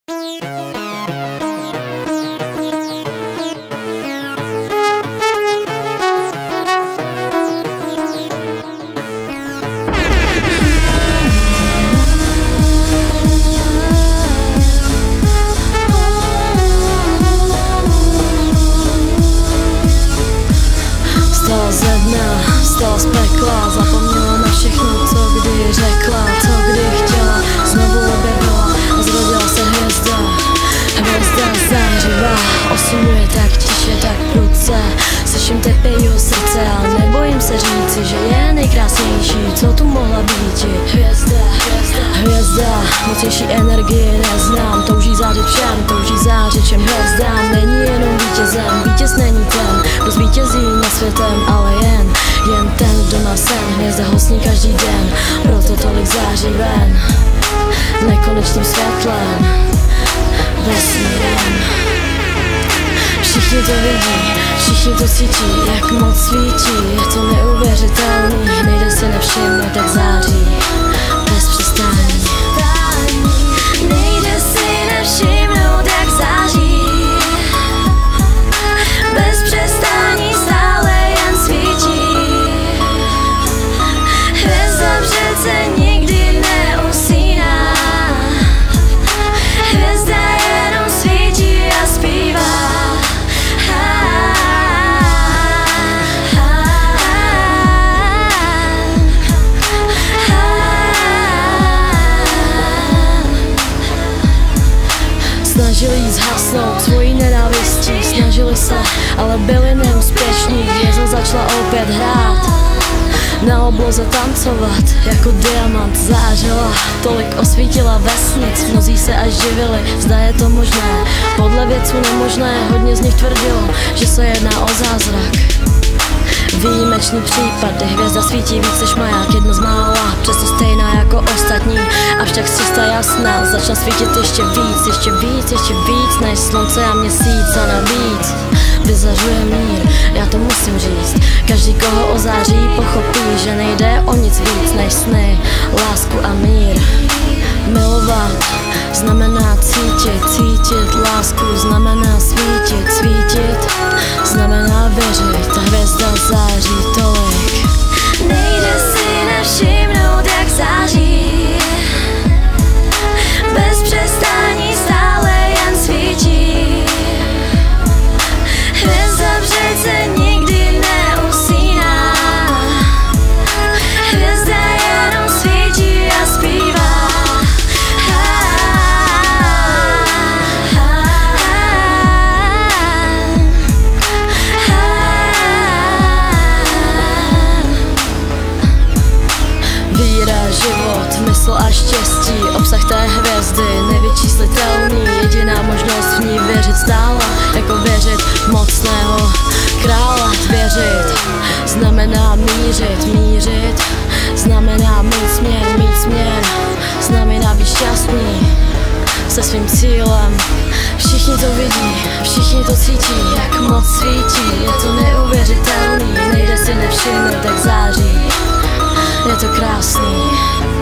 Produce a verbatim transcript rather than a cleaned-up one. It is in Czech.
Vstala z pekla, zapomněla na všechno, co kdy řekla, co kdy chtěla, znovu objevila a zrodila se hvězda. Hvězda zářivá, osumuje tak tiše, tak prudce, slyším tepejho srdce a nebojím se říci, že je nejkrásnější, co tu mohla být. Hvězda, hvězda, hvězda, mocnější energii neznám, touží zářit všem, touží zářit všem hvězdám. Není jenom vítězem, vítěz není ten, kdo zvítězí nad světem, ale jen Jen ten, kdo má sen, hvězda hosní každý den, proto tolik září ven, nekonečným světlem, vesmírem. Všichni to vidí, všichni to cítí, jak moc svítí, je to neuvěřitelný, nejde si nevšimnout, jak září, bez přestání. Nejde si nevšimnout, jak září, bez přestání stále jen svítí. Přece nikdy neusíná, hvězda jenom svítí a zpívá. Snažili jí zhasnout svojí nenávistí, snažili se, ale byli neúspěšní. Hvězda začala opět hrát, na obloze tancovat, jako diamant zářila, tolik osvítila vesnic, mnozí se až divili, zda je to možné, podle vědců nemožné, hodně z nich tvrdilo, že se jedná o zázrak. Výjimečný případ, kdy hvězda svítí víc než maják, jedna z mála, přesto stejná jako ostatní, avšak čistá jasná, začala svítit ještě víc, ještě víc, ještě víc, než slunce a měsíc a navíc vyzařuje mír, já to musím říct, každý koho ozáří pochopí, že nejde o nic víc než sny, lásku a mír. Milovat znamená cítit, cítit lásku znamená svítit, svítit znamená věřit, ta hvězda září tolik. Nejde si nevšimnout, jak září, bez přestání stále jen svítí. Hvězda přece nikdy neusíná, hvězda jenom svítí a zpívá. Víra, život, mysl a štěstí, obsah té hvězdy nevyčíslitelný, jediná možnost v ní věřit stále, jako věřit mocného krále. Věřit znamená mířit, mířit znamená mít směr, mít směr znamená být šťastný se svým cílem. Všichni to vidí, všichni to cítí, jak moc svítí, je to neuvěřitelný, nejde si nevšimnout, jak září, je to krásný.